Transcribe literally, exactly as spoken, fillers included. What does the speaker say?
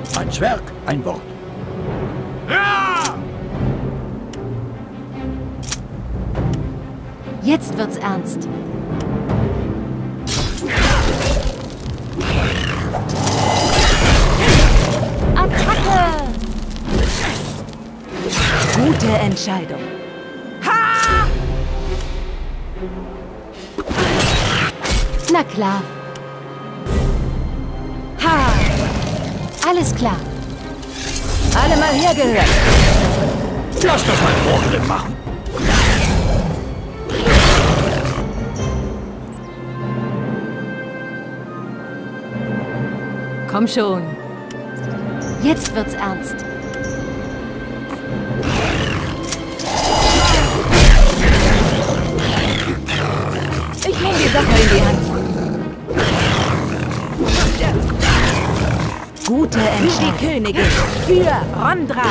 Ein Zwerg, ein Wort. Ja! Jetzt wird's ernst. Attacke! Gute Entscheidung. Ha! Na klar. Ha! Alles klar. Alle mal hergehört. Lass das mal Vorgriff machen. Komm schon. Jetzt wird's ernst. Ich nehme die Sache in die Hand. Gute Entscheidung. Die Königin für Rondra.